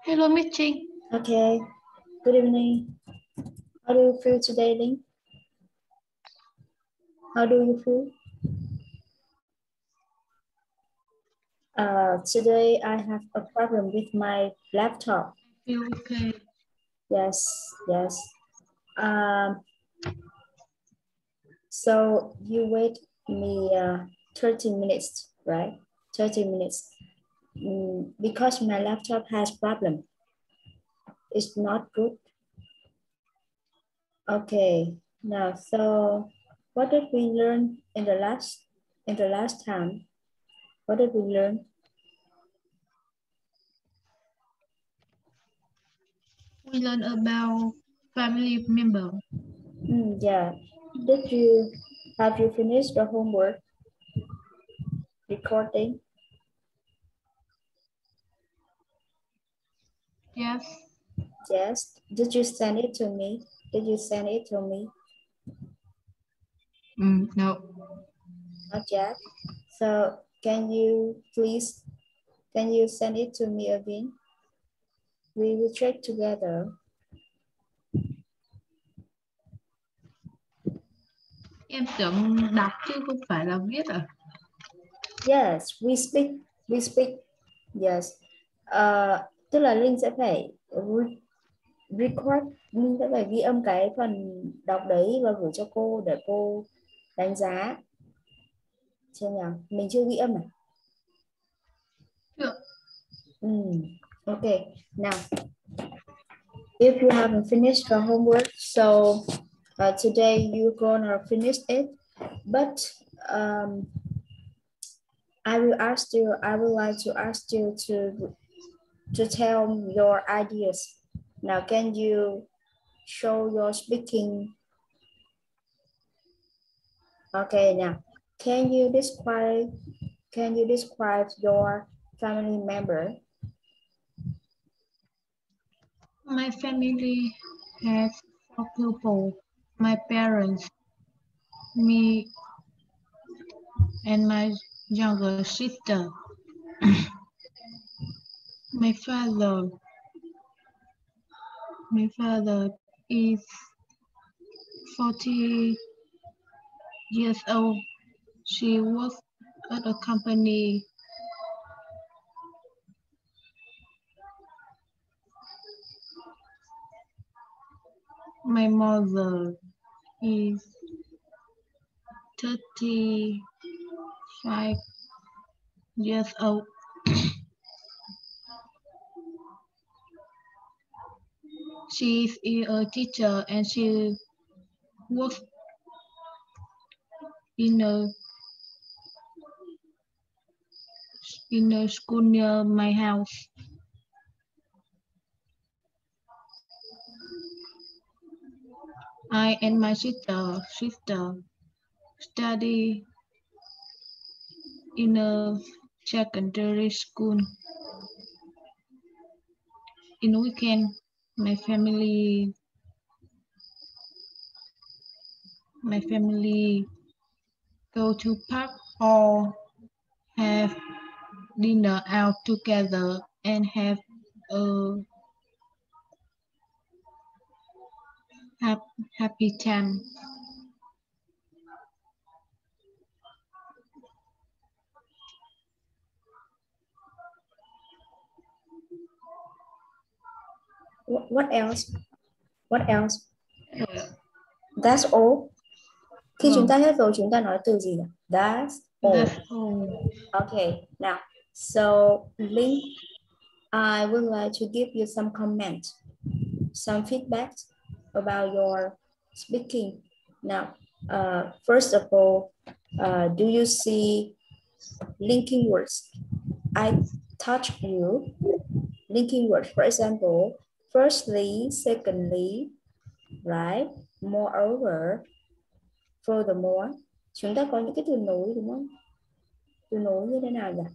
Hello, Miss Trinh. Okay, good evening. How do you feel today, Link? How do you feel? Today I have a problem with my laptop. Feel okay. Yes. Um, so you wait me 30 minutes, right? 30 minutes. Because my laptop has problem. It's not good. Okay. Now, so what did we learn in the last time? What did we learn? We learn about family member. Yeah. Have you finished the homework recording? Yes. Yes. Did you send it to me? Did you send it to me? No. Not yet. So can you send it to me again? We will check together. Em tưởng đọc chứ không phải là viết à? Yes, we speak. We speak. Yes. Tức là Linh sẽ phải record, Linh sẽ phải ghi âm cái phần đọc đấy và gửi cho cô để cô đánh giá. Xem nào, mình chưa ghi âm à? Chưa. Okay, now if you haven't finished your homework, so today you're gonna finish it, but I would like to ask you to tell your ideas. Now, can you show your speaking? Okay, now can you describe your family member? My family has 4 people. My parents, me, and my younger sister. My father is 40 years old. She works at a company. My mother is 35 years old. She is a teacher and she works in a school near my house. I and my sister study in a secondary school. In weekend, my family go to park or have dinner out together and have a happy time. What else? What else? That's all. Khi chúng ta hết rồi, chúng ta nói từ gì nhỉ? That's all. That's all. Okay, now, so Link, I would like to give you some comment, some feedback about your speaking. Now, first of all, do you see linking words? I taught you linking words. For example, firstly, secondly, right? Moreover, furthermore. Chúng ta có những cái từ nối đúng không? Từ nối như thế nào nhỉ?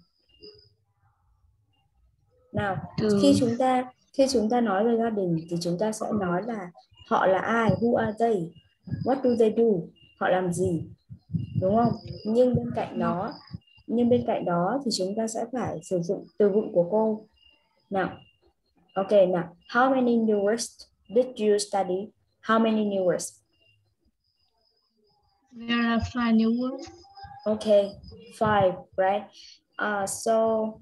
Nào, khi chúng ta nói về gia đình thì chúng ta sẽ nói là họ là ai, who are they, what do they do, họ làm gì, đúng không? Nhưng bên cạnh đó thì chúng ta sẽ phải sử dụng từ vựng của cô. Nào, Okay, now, how many new words did you study? How many new words? There are 5 new words. Okay, 5, right? So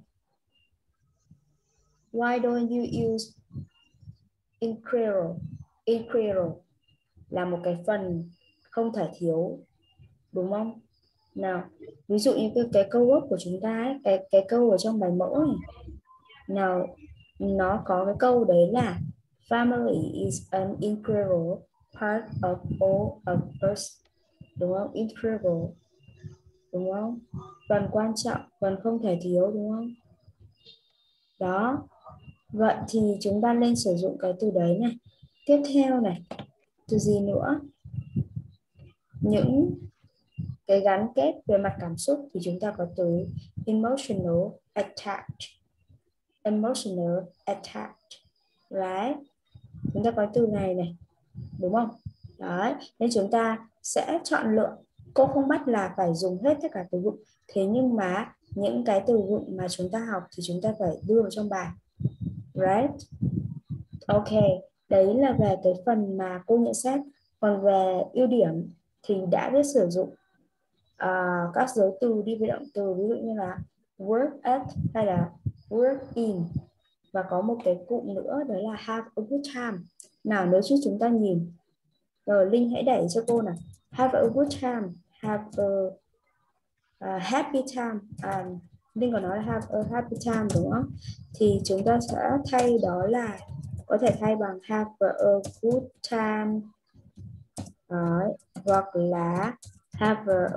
why don't you use incredible? Incredible là một cái phần không thể thiếu, đúng không? Nào, ví dụ như cái câu gốc của chúng ta ấy, cái câu ở trong bài mẫu này. Nào, nó có cái câu đấy là family is an integral part of all of us, đúng không? Integral, đúng không? Phần quan trọng, phần không thể thiếu, đúng không? Đó. Vậy thì chúng ta nên sử dụng cái từ đấy này. Tiếp theo này, từ gì nữa? Những cái gắn kết về mặt cảm xúc thì chúng ta có từ emotional attached. Emotional attached, right? Chúng ta có từ này này, đúng không? Đấy, nên chúng ta sẽ chọn lựa. Cô không bắt là phải dùng hết tất cả từ vựng. Thế nhưng mà những cái từ vựng mà chúng ta học thì chúng ta phải đưa vào trong bài. Right? Ok, đấy là về cái phần mà cô nhận xét. Còn về ưu điểm thì đã biết sử dụng các dấu từ đi với động từ, ví dụ như là work at hay là work in. Và có một cái cụm nữa đó là have a good time. Nào, nếu như chúng ta nhìn, rồi Linh hãy đẩy cho cô nào. Have a good time, have a happy time. Linh còn nói là have a happy time, đúng không? Thì chúng ta sẽ thay đó là có thể thay bằng have a good time. Đấy. Hoặc là have a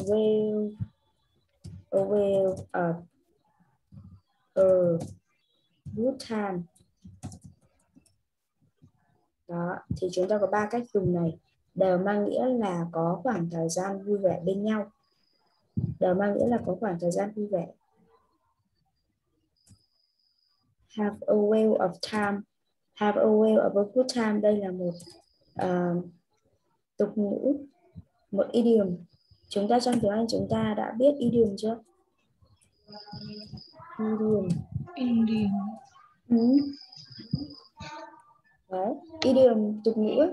good time. Đó, thì chúng ta có 3 cách dùng này, đều mang nghĩa là có khoảng thời gian vui vẻ bên nhau. Đều mang nghĩa là có khoảng thời gian vui vẻ. Have a whale of time. Have a whale of a good time. Đây là một tục ngữ, một idiom. Chúng ta trong tiếng Anh chúng ta đã biết idiom chưa? Idiom. Indian. Đấy, idiom, tục ngữ.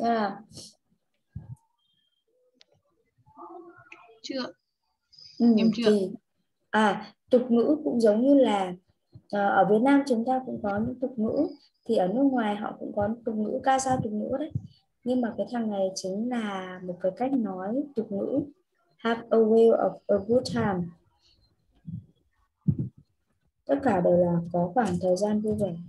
Chưa. Em chưa. Thì tục ngữ cũng giống như là ở Việt Nam chúng ta cũng có những tục ngữ, thì ở nước ngoài họ cũng có tục ngữ, ca dao tục ngữ đấy. Nhưng mà cái thằng này chính là một cái cách nói tục ngữ. Have a whale of a good time. Tất cả đều là có khoảng thời gian vui vẻ.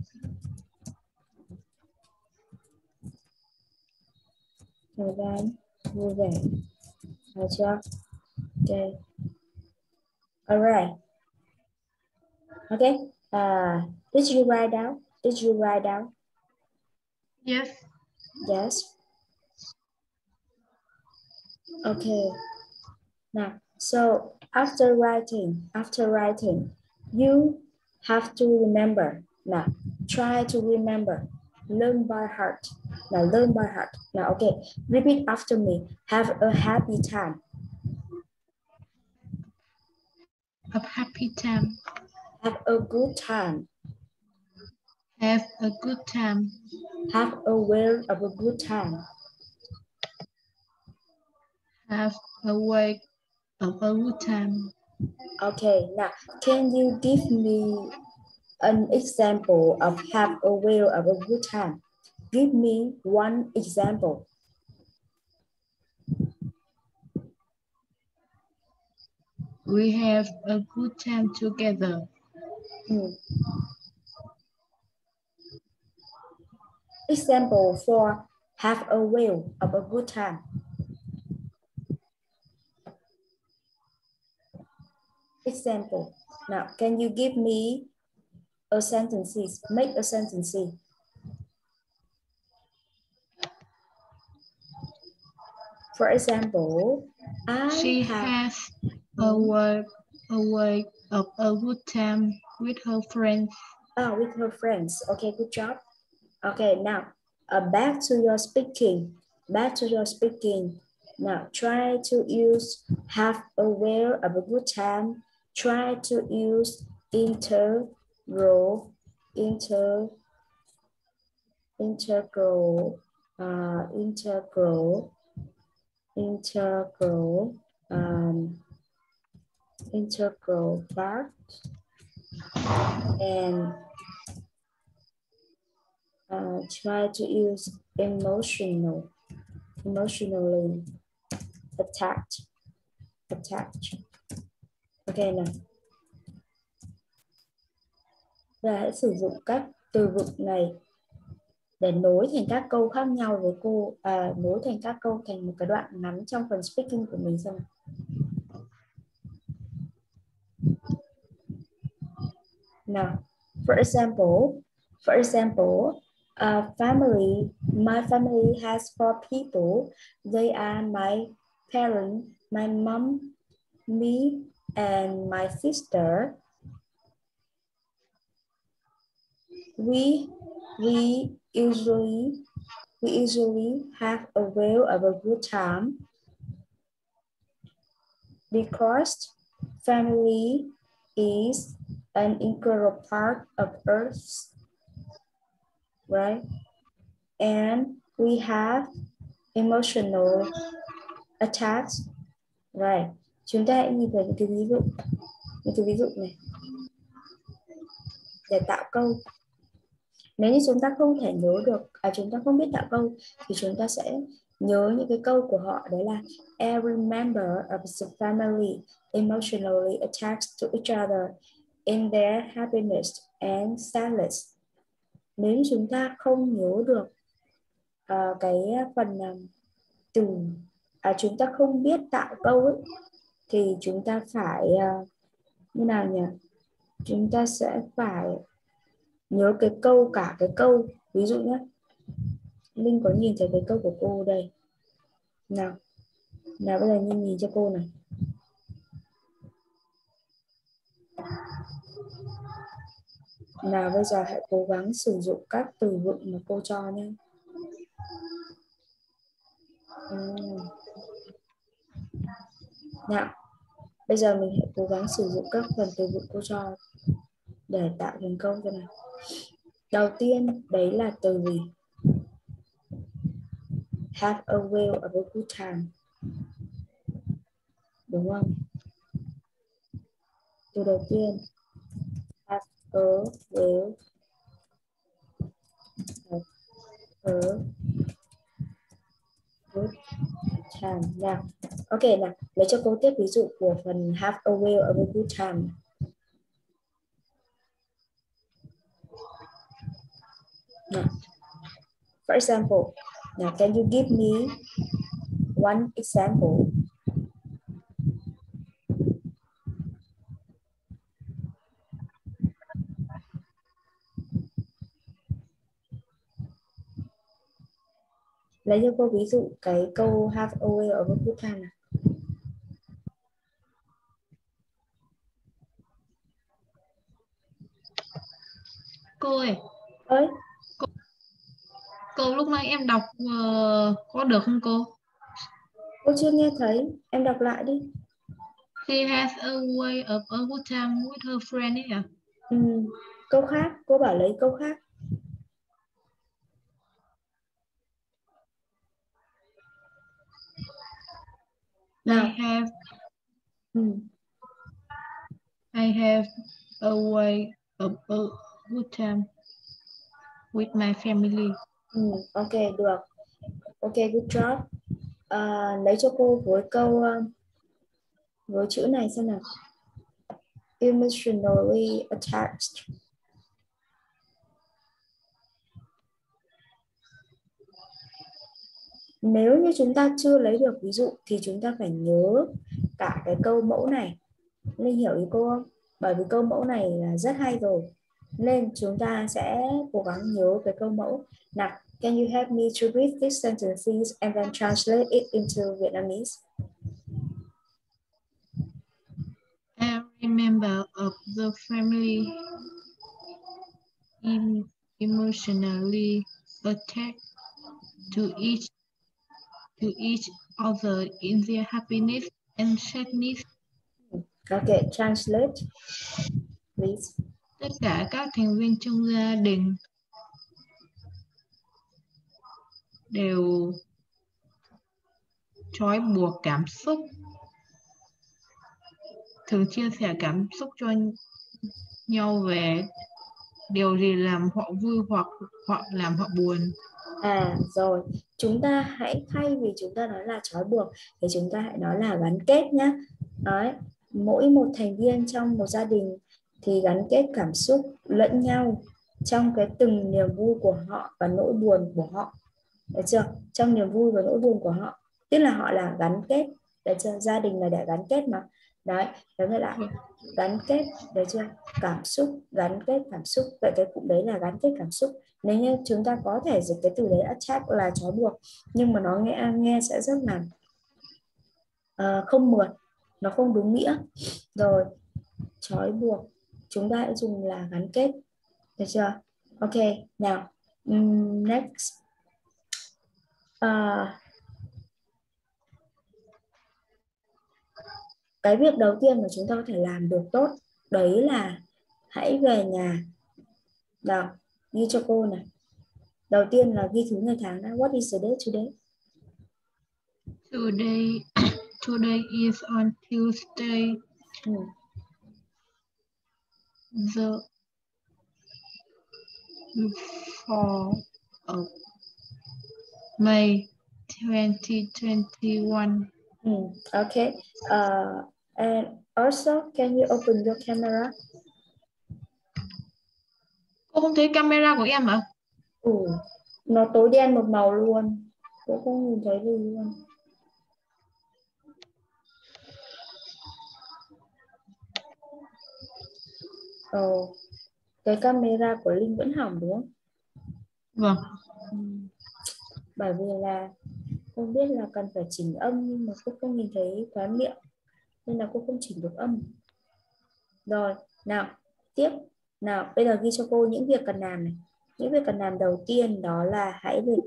Thời gian vui vẻ. Được chưa? Okay. Alright. Okay. Did you write down? Did you write down? Yes. Yes. Okay. Now, so after writing, you have to remember. Now, try to remember. Learn by heart. Now, learn by heart. Now, okay. Repeat after me. Have a happy time. A happy time. Have a good time. Have a good time. Have a whale of a good time. Have a wake of a good time. Okay, now can you give me an example of have a whale of a good time? Give me one example. We have a good time together. Example for have a whale of a good time. Example. Now, can you give me a sentence? Make a sentence. For example, She has a wake of a good time with her friends. With her friends. Okay, good job. Okay, now back to your speaking. Back to your speaking. Now try to use have a whale of a good time. Try to use interrogative integral part and try to use emotionally attached. Ok nào. Và hãy sử dụng các từ vựng này để nối thành các câu khác nhau với cô, nối thành các câu thành một cái đoạn ngắn trong phần speaking của mình xem nào. Now, for example, my family has 4 people. They are my parents, my mom, me, and my sister. We usually have a whale of a good time because family is an integral part of Earth, right? And we have emotional attached, right? Chúng ta hãy nhìn thấy những cái ví dụ này để tạo câu. Nếu như chúng ta không thể nhớ được, chúng ta không biết tạo câu thì chúng ta sẽ nhớ những cái câu của họ, đấy là every member of the family emotionally attached to each other in their happiness and sadness. Nếu như chúng ta không nhớ được cái phần từ, chúng ta không biết tạo câu ấy, thì chúng ta phải như nào nhỉ? Chúng ta sẽ phải nhớ cái câu, cả cái câu. Ví dụ nhé, Linh có nhìn thấy cái câu của cô đây. Nào bây giờ nhìn cho cô này. Nào bây giờ hãy cố gắng sử dụng các từ vựng mà cô cho nhé. Nào, bây giờ mình hãy cố gắng sử dụng các phần từ vựng cô cho để tạo thành câu cho này. Đầu tiên đấy là từ gì? Have a whale of a good time. Đúng không? Từ đầu tiên have a whale of a good time. Nào, ok nào, lấy cho cô tiếp ví dụ của phần have a whale of a good time. Now, for example, now can you give me one example? Lấy cho cô ví dụ cái câu have a whale of a good time này. Cô ơi. Ơi. Cô lúc nãy em đọc có được không cô? Cô chưa nghe thấy, em đọc lại đi. She has a way of a good time with her friend ấy à? Câu khác, cô bảo lấy câu khác. Nào. I have a way of a good time with my family. Ok, được. Ok, good job. Lấy cho cô với câu với chữ này xem nào. Emotionally attached. Nếu như chúng ta chưa lấy được ví dụ thì chúng ta phải nhớ cả cái câu mẫu này. Linh hiểu ý cô không? Bởi vì câu mẫu này là rất hay rồi, nên chúng ta sẽ cố gắng nhớ cái câu mẫu. Nào, can you help me to read these sentences and then translate it into Vietnamese? Every member of the family emotionally attached to each other in their happiness and sadness. Okay, translate, please. Tất cả các thành viên trong gia đình đều trói buộc cảm xúc, thường chia sẻ cảm xúc cho nhau về điều gì làm họ vui hoặc làm họ buồn. Rồi, chúng ta hãy thay vì chúng ta nói là trói buộc thì chúng ta hãy nói là gắn kết nhé. Đấy, mỗi một thành viên trong một gia đình thì gắn kết cảm xúc lẫn nhau trong cái từng niềm vui của họ và nỗi buồn của họ. Được chưa? Trong niềm vui và nỗi buồn của họ, tức là họ là gắn kết. Được chưa? Gia đình là để gắn kết mà. Đấy, giống như là gắn kết, được chưa? Cảm xúc, gắn kết cảm xúc. Vậy cái cụm đấy là gắn kết cảm xúc. Nếu như chúng ta có thể dịch cái từ đấy attach là trói buộc, nhưng mà nó nghe sẽ rất là không mượt, nó không đúng nghĩa. Rồi, trói buộc chúng ta hãy dùng là gắn kết, được chưa? Ok, nào next. Cái việc đầu tiên mà chúng ta có thể làm được tốt đấy là hãy về nhà. Nào, ghi cho cô này. Đầu tiên là ghi thứ ngày tháng đã. What is the date today? Today is on Tuesday, the 4th of May 2021. Okay. And also, can you open your camera? Cô không thấy camera của em hả? Nó tối đen một màu luôn. Cô không nhìn thấy gì luôn. Cái camera của Linh vẫn hỏng đúng không? Vâng. Bởi vì là không biết là cần phải chỉnh âm, nhưng mà cô không nhìn thấy khóe miệng nên là cô không chỉnh được âm. Rồi, nào, tiếp. Nào, bây giờ ghi cho cô những việc cần làm này. Những việc cần làm đầu tiên đó là hãy liệt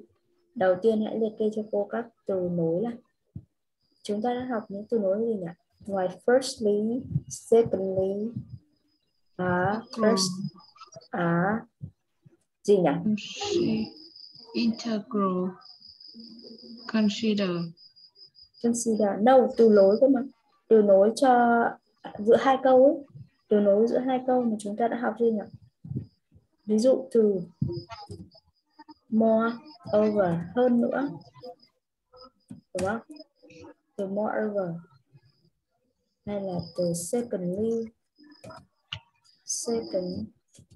kê cho cô các từ nối này. Chúng ta đã học những từ nối gì nhỉ? Ngoài firstly, secondly, first, gì nhỉ? Integral, consider. No, từ nối cơ mà. Từ nối cho giữa hai câu ấy. Từ nối giữa hai câu mà chúng ta đã học chưa nhỉ? Ví dụ từ more, over, hơn nữa, đúng không? Từ more over. Hay là từ secondly, secondly.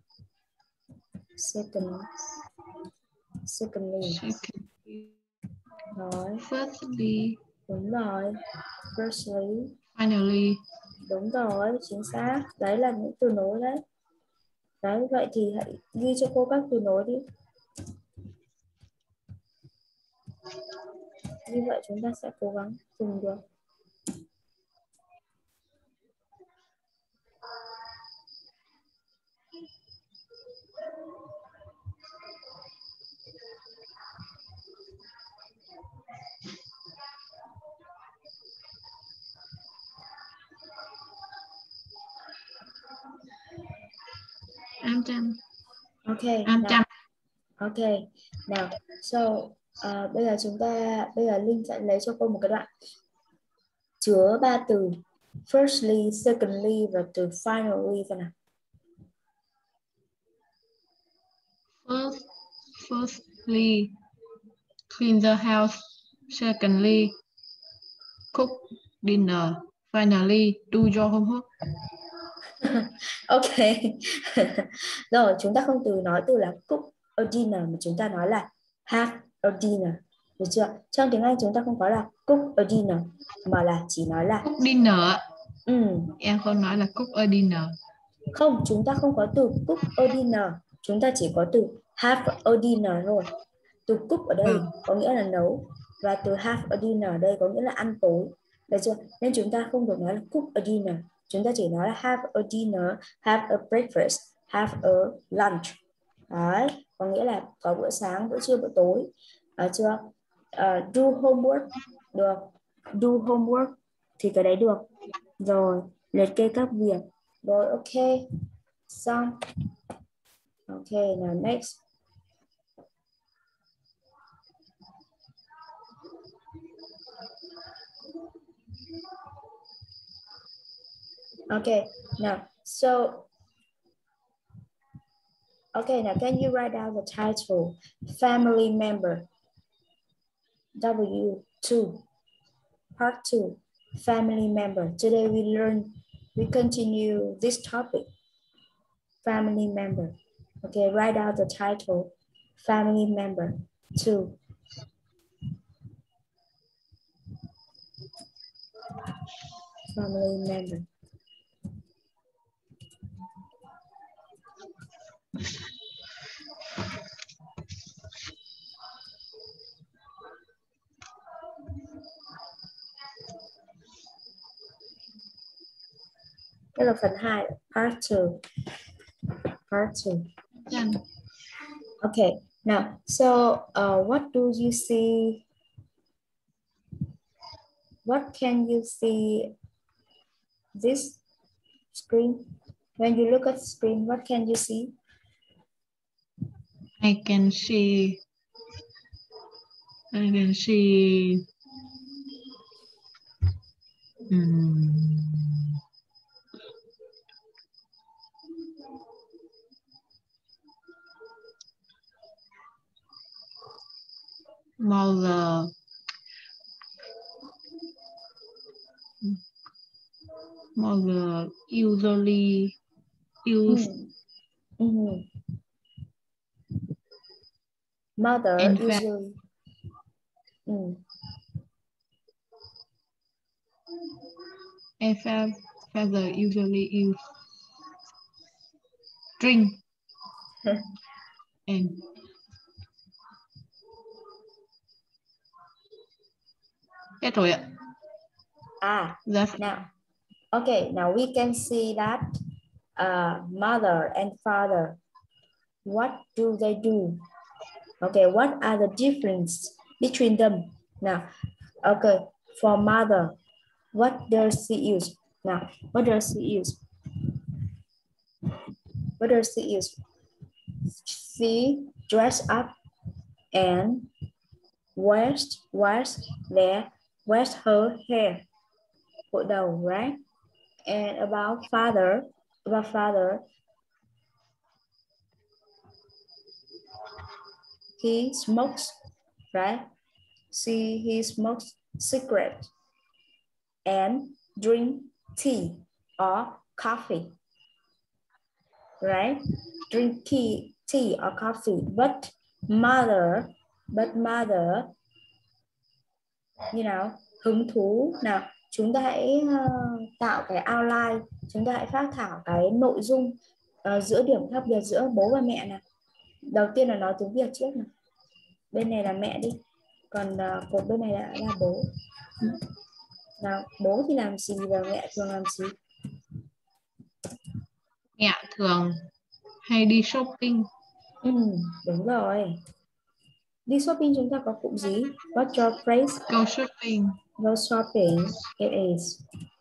Rồi. Firstly. Đúng rồi. Firstly. Finally. Đúng rồi, chính xác. Đấy là những từ nối đấy. Đấy, vậy thì hãy ghi cho cô các từ nối đi. Như vậy chúng ta sẽ cố gắng dùng được. I'm done. Okay. I'm done. Okay. Nào, so bây giờ Linh sẽ lấy cho cô một cái đoạn chứa 3 từ firstly, secondly và từ finally vào nào. Firstly, clean the house. Secondly, cook dinner. Finally, do your homework. Ok. Rồi, chúng ta không nói từ là cook a dinner mà chúng ta nói là have a dinner. Được chưa? Trong tiếng Anh chúng ta không có là cook a dinner mà là chỉ nói là cook dinner. Em không nói là cook a dinner. Không, chúng ta không có từ cook a dinner. Chúng ta chỉ có từ have a dinner thôi. Từ cook ở đây có nghĩa là nấu, và từ have a dinner ở đây có nghĩa là ăn tối. Được chưa? Nên chúng ta không được nói là cook a dinner. Chúng ta chỉ nói là have a dinner, have a breakfast, have a lunch. Đấy, có nghĩa là có bữa sáng, bữa trưa, bữa tối. Chưa? Do homework được. Do homework thì cái đấy được. Rồi, liệt kê các việc. Rồi, ok. Xong. Ok, now next. Okay, now, so, okay, now can you write down the title? Family member. W2, part 2, family member. Today we continue this topic, family member. Okay, write out the title, family member 2. Family member. Đây là phần 2, part 2. Part 2. Done. Okay, now, so what do you see? What can you see this screen? When you look at the screen, what can you see? I can see mother usually use Mother and usually. father usually use drink and hết rồi ạ. That's now. Okay, now we can see that mother and father, what do they do? Okay, what are the difference between them? Now, okay, for mother, what does she use? Now, what does she use? What does she use? She dress up and wash her hair. Gội đầu, right? And about father, he smokes, right? He smokes cigarette and drink tea or coffee, right? Drink tea or coffee. But mother, you know, hứng thú. Nào, chúng ta hãy tạo cái outline, chúng ta hãy phác thảo cái nội dung giữa điểm khác biệt giữa bố và mẹ nào. Đầu tiên là nói tiếng Việt trước nào. Bên này là mẹ đi, còn cột bên này là bố. Nào, bố thì làm gì và mẹ thường làm gì? Mẹ thường hay đi shopping. Đúng rồi. Đi shopping chúng ta có cụm gì? What's your phrase? Go shopping. Go shopping. It is.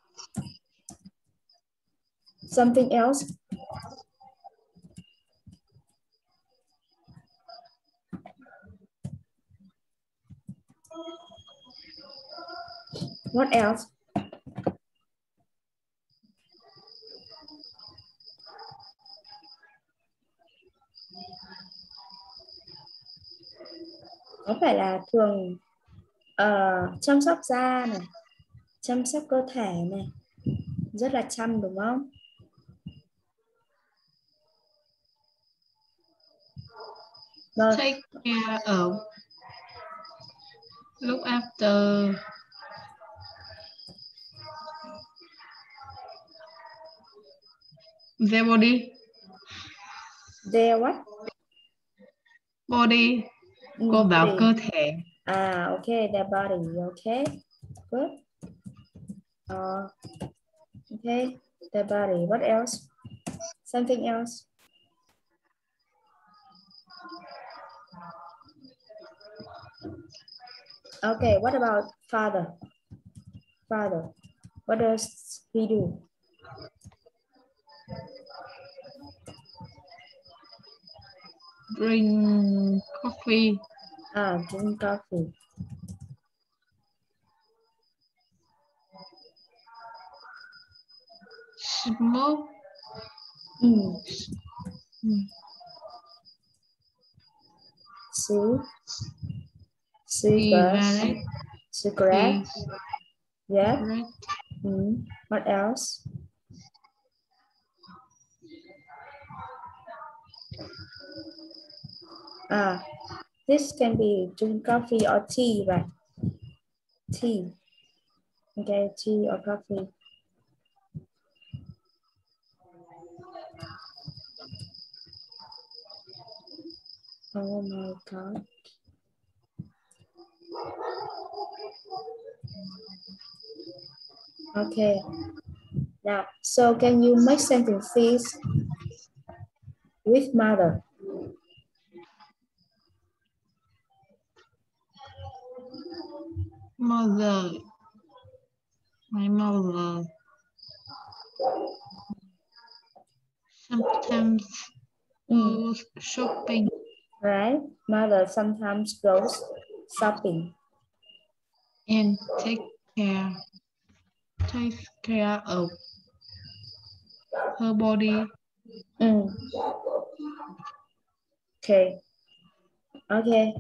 Something else? What else? Có phải là thường chăm sóc da này, chăm sóc cơ thể này, rất là chăm đúng không? Take care of, look after their body. Their what? Body. Cô bảo body. cơ thể. Okay, their body. Okay, good. Okay, their body. What else? Something else? Okay, what about father? Father, what does he do? Drink coffee. Drink coffee. Smoke. Cigarette. Cigarette. Yeah. Cigarette. What else? This can be drink coffee or tea, right? Tea. Okay, tea or coffee. Oh my God. Okay. Now, so can you make sentences with mother? Mother. My mother. Sometimes goes shopping. Right. Mother sometimes goes shopping. And takes care of her body. Okay. Okay.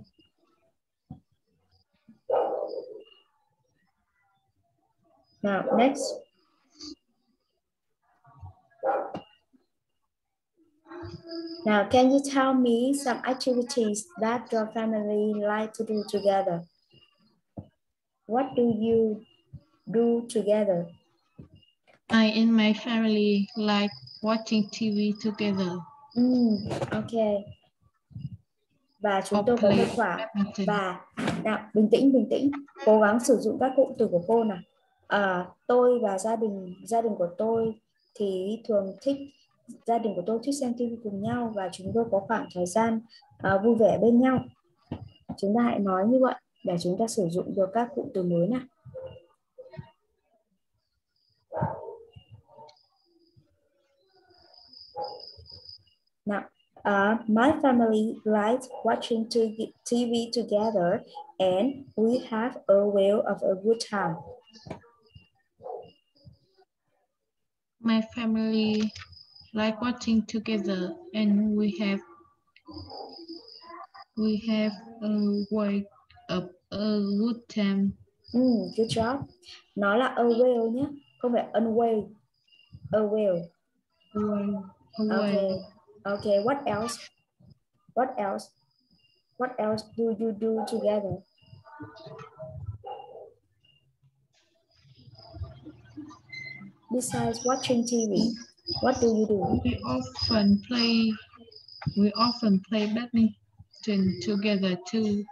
Now, next. Now, can you tell me some activities that your family like to do together? What do you do together? I and my family like watching TV together. Okay. Và chúng Or tôi có một play khoảng badminton. và nào, bình tĩnh, cố gắng sử dụng các cụm từ của cô nào. Tôi và gia đình của tôi thì thường thích, gia đình của tôi thích xem TV cùng nhau và chúng tôi có khoảng thời gian vui vẻ bên nhau. Chúng ta hãy nói như vậy để chúng ta sử dụng được các cụm từ mới nào. Now, my family likes watching TV together and we have a whale of a good time. My family like watching together and we have a way of a good time. Good job. Nó là a whale nhé, không phải unwell. A whale. Okay. Okay. What else? What else? What else do you do together? Besides watching TV, what do you do? We often play badminton together too.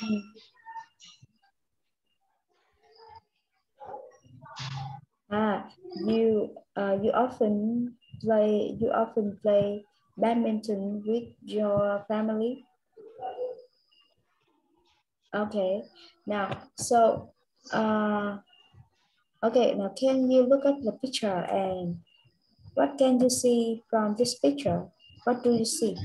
You often play badminton with your family. Okay. Now, so okay, now can you look at the picture and what can you see from this picture? What do you see?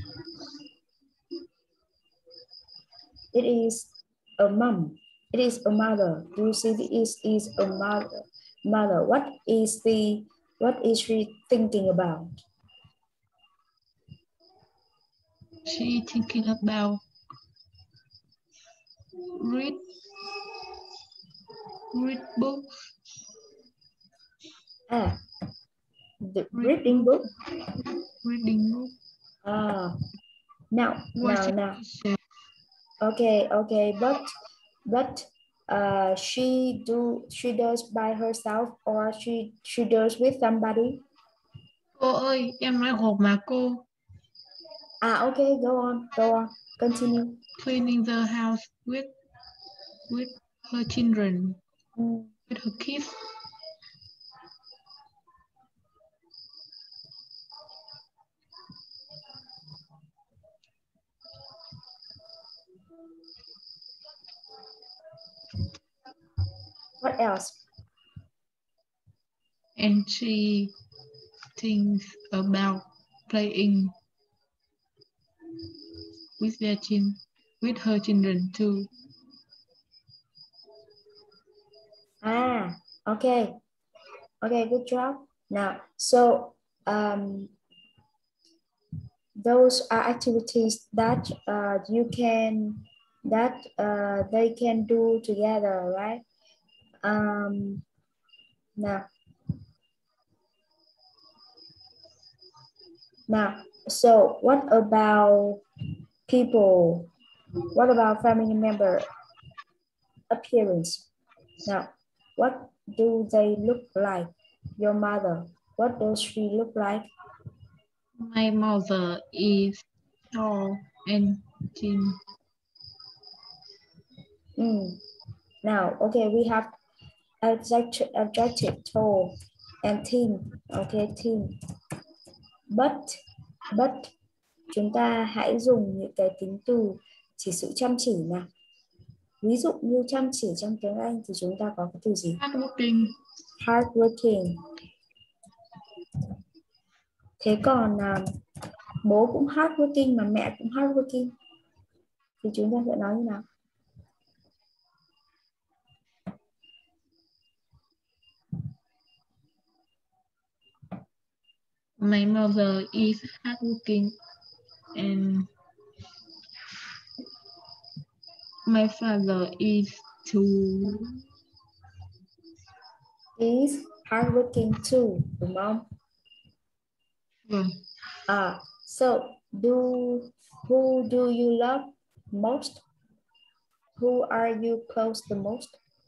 It is a mom. It is a mother. Do you see this is a mother? Mother. What is she thinking about? She thinking about read books. Reading book. Reading book. Now. Okay, but she does by herself or she does with somebody. Cô ơi, em nói hộp mà cô. Okay, go on, continue. Cleaning the house with her children, with her kids. What else? And she thinks about playing with her children too. Okay, good job. Now, so those are activities that they can do together, right? Now, so what about people? What about family member appearance? Now, what do they look like? Your mother, what does she look like? My mother is tall and thin. Now, okay, we have adjective tall and thin. Okay, thin. But chúng ta hãy dùng những cái tính từ chỉ sự chăm chỉ nào. Ví dụ như chăm chỉ trong tiếng Anh thì chúng ta có cái từ gì? Hardworking. Hardworking. Thế còn bố cũng hardworking mà mẹ cũng hardworking thì chúng ta sẽ nói như nào? My mother is hardworking and my father is hardworking too, đúng không? So who do you love most? Who are you close the most?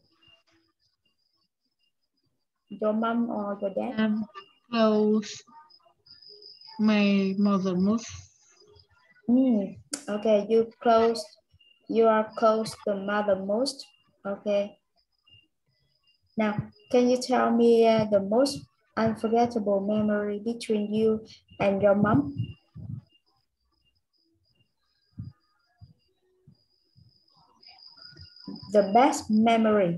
Your mom or your dad? I'm close my mother most. Okay, you are close the mother most. Okay. Now, can you tell me the most unforgettable memory between you and your mom? The best memory.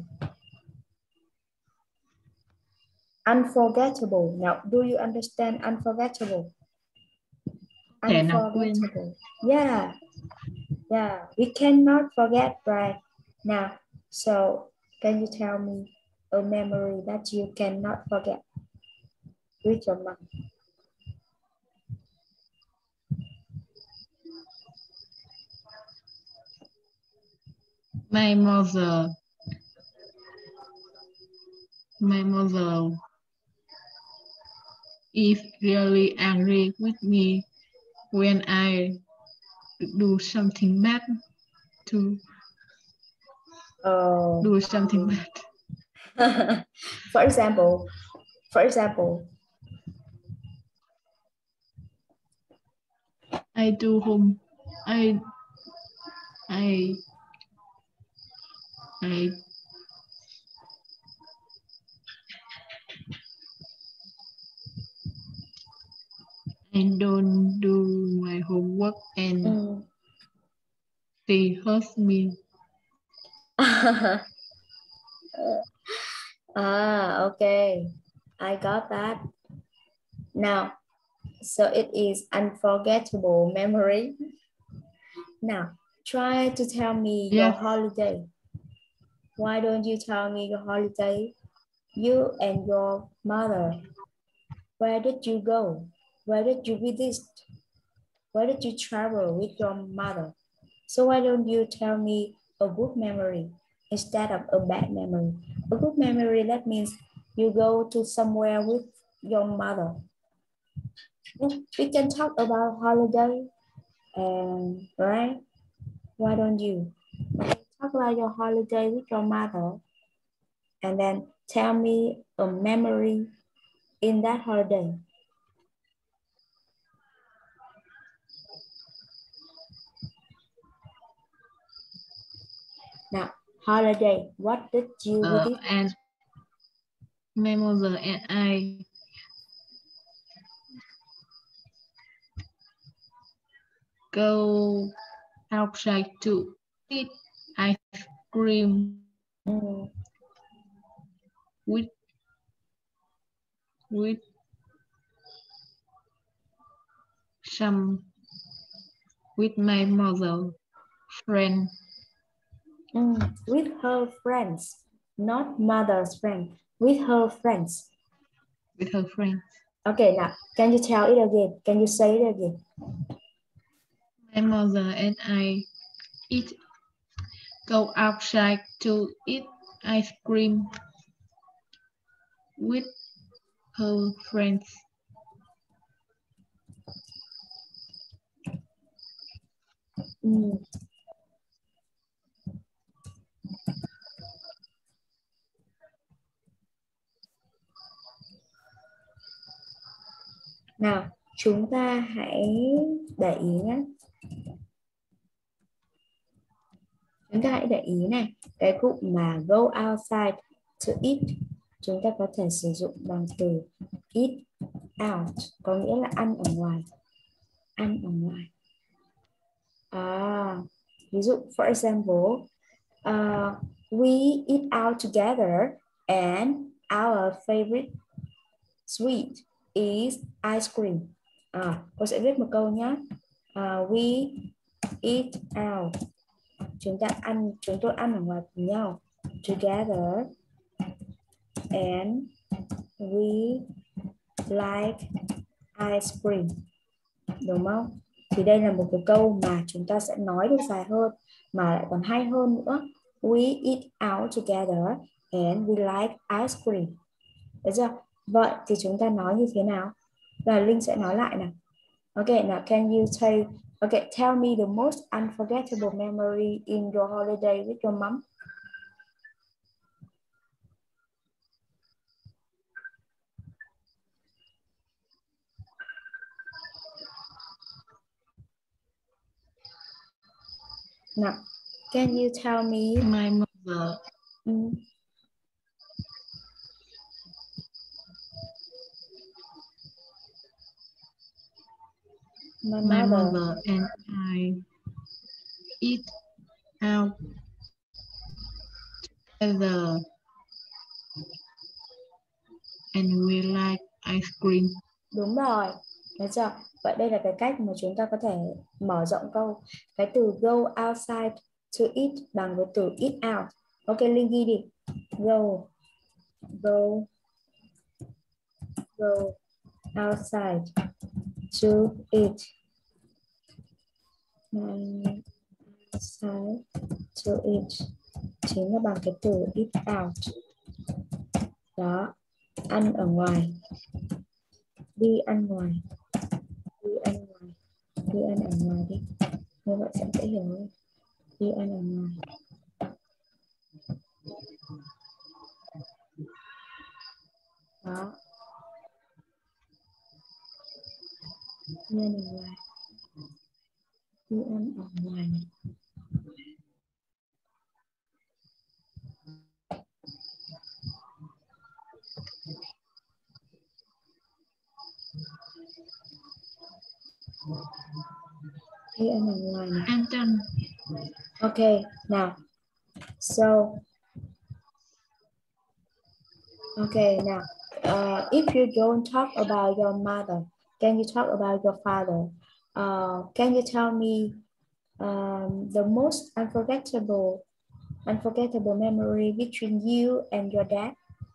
Unforgettable. Now, do you understand unforgettable? Unforgettable. Yeah. Yeah, we cannot forget, right? Now, so can you tell me a memory that you cannot forget with your mom? My mother is really angry with me when I do something bad to do something bad. For example, I do home. I don't do my homework and they hurt me. Okay, I got that. Now, so it is unforgettable memory. Now, try to tell me your holiday. Why don't you tell me your holiday? You and your mother. Where did you go? Where did you visit? Where did you travel with your mother? So why don't you tell me a good memory instead of a bad memory? A good memory, that means you go to somewhere with your mother. We can talk about holiday, right? Why don't you talk about your holiday with your mother and then tell me a memory in that holiday? Now, holiday, what did you visit? And my mother and I go outside to eat ice cream with my mother friend. With her friends, not mother's friend, with her friends. with her friends. Okay, now, can you tell it again? Can you say it again? My mother and I go outside to eat ice cream with her friends. Nào, chúng ta hãy để ý nhé. Chúng ta hãy để ý này, cái cụm mà go outside to eat chúng ta có thể sử dụng bằng từ eat out, có nghĩa là ăn ở ngoài. Ăn ở ngoài. Ví dụ, for example, we eat out together and our favorite sweet is ice cream. Cô sẽ viết một câu nhé. We eat out. Chúng tôi ăn ở ngoài cùng nhau. Together and we like ice cream. Đúng không? Thì đây là một cái câu mà chúng ta sẽ nói được dài hơn mà lại còn hay hơn nữa. We eat out together and we like ice cream. Được chưa? Vậy thì chúng ta nói như thế nào? Và Linh sẽ nói lại nào. Okay, now can you tell me the most unforgettable memory in your holiday with your mom? Now, can you tell me? My mother. My mother and I eat out together and we like ice cream. Đúng rồi. Được chưa? Vậy đây là cái cách mà chúng ta có thể mở rộng câu. Cái từ go outside to eat bằng với từ eat out. Ok, Linh ghi đi. Go outside to eat. Outside to eat chính là bằng cái từ eat out. Đó, ăn ở ngoài. Đi ăn ngoài. Đi ăn ở ngoài đi. Như vậy sẽ dễ hiểu. Đi ăn ở ngoài. Đó. Đi ăn ở ngoài. Đi ăn ở ngoài này. Đi ăn ở ngoài này. I'm done. Okay, now. If you don't talk about your mother, can you talk about your father? Can you tell me the most unforgettable memory between you and your dad?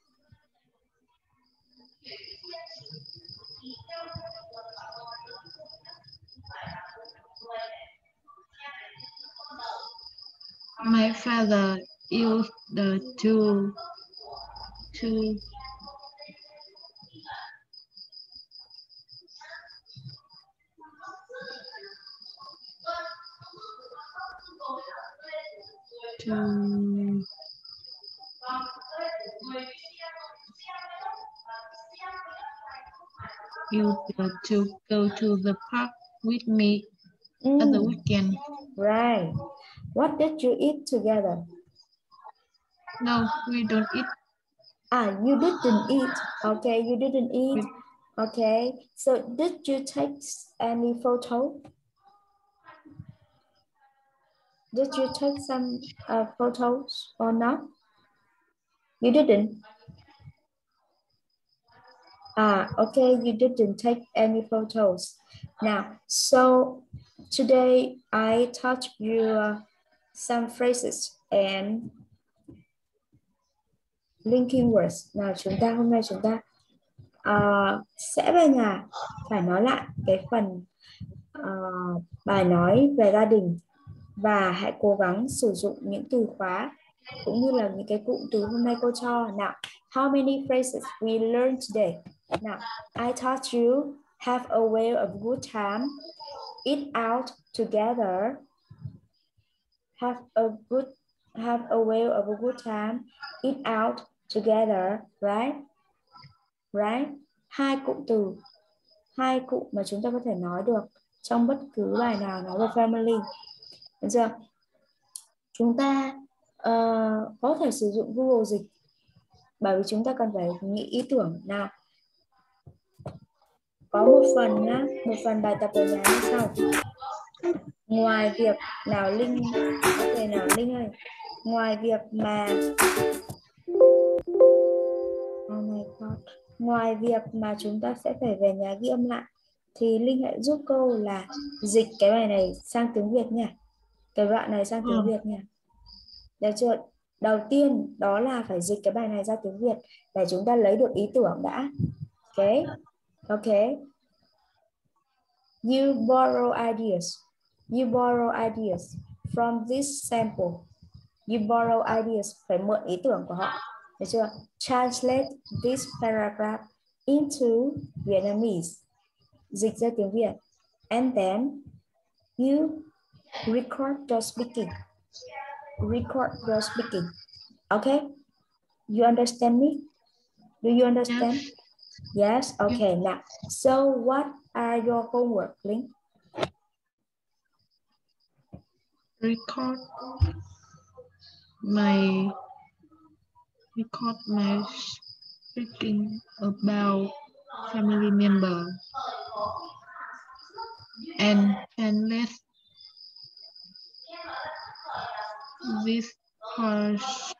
My father used to go to the park with me at the weekend. Right. What did you eat together? No, we don't eat. You didn't eat. Okay, you didn't eat. Okay, so did you take any photo? Did you take some photos or not? You didn't. Okay, you didn't take any photos. Now, so today I taught you some phrases and linking words. Nào, hôm nay chúng ta sẽ về nhà phải nói lại cái phần bài nói về gia đình, và hãy cố gắng sử dụng những từ khóa cũng như là những cái cụm từ hôm nay cô cho. Nào, how many phrases we learned today? Nào, I taught you have a way of good time, eat out together, have a way of a good time, eat out together, right? Right? Hai cụm mà chúng ta có thể nói được trong bất cứ bài nào nói về family. Được chưa? Chúng ta có thể sử dụng Google Dịch, bởi vì chúng ta cần phải nghĩ ý tưởng. Nào, có một phần bài tập ở nhà như sau. Ngoài việc nào Linh, ok nào Linh ơi, ngoài việc mà ngoài việc mà chúng ta sẽ phải về nhà ghi âm lại, thì Linh hãy giúp cô là dịch cái bài này sang tiếng Việt nha, cái đoạn này sang tiếng Việt nha. Được chưa? Đầu tiên đó là phải dịch cái bài này ra tiếng Việt để chúng ta lấy được ý tưởng đã. Ok. You borrow ideas from this sample. You borrow ideas, phải mượn ý tưởng của họ. Được chưa? Translate this paragraph into Vietnamese. Dịch ra tiếng Việt. And then you record your speaking. Okay? You understand me? Do you understand? Yes? Okay. Now, so what are your homework, Link? Record my speaking about family member and let's this pursuit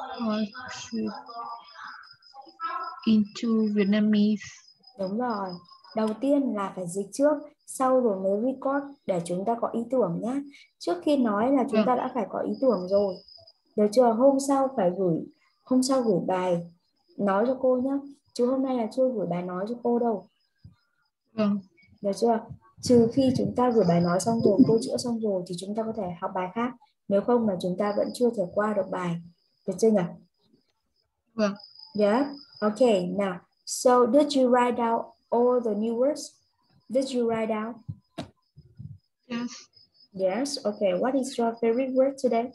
into Vietnamese. Đúng rồi. Đầu tiên là phải dịch trước, sau rồi mới record để chúng ta có ý tưởng nhé. Trước khi nói là chúng ta đã phải có ý tưởng rồi. Được chưa? Hôm sau gửi bài nói cho cô nhé. Chứ hôm nay là chưa gửi bài nói cho cô đâu. Được chưa? Trừ khi chúng ta gửi bài nói xong rồi, cô chữa xong rồi thì chúng ta có thể học bài khác. Nếu không là chúng ta vẫn chưa thể qua được bài. Được chưa nhỉ? Vâng. Yeah. Okay. Now, so did you write down all the new words? Did you write down? Yes. Yes. Okay. What is your favorite word today?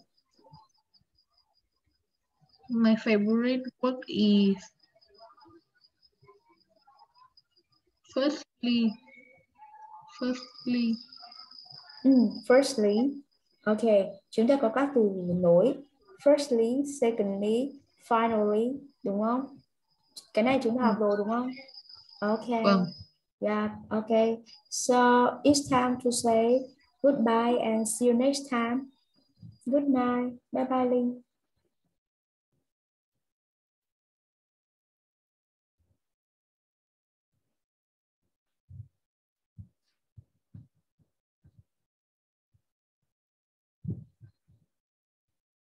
My favorite word is firstly. Firstly. Okay. Chúng ta có các từ nối. Firstly, secondly, finally, đúng không? Cái này chúng ta học rồi đúng không? Okay. Yeah, okay. So it's time to say goodbye and see you next time. Good night. Bye bye, Linh.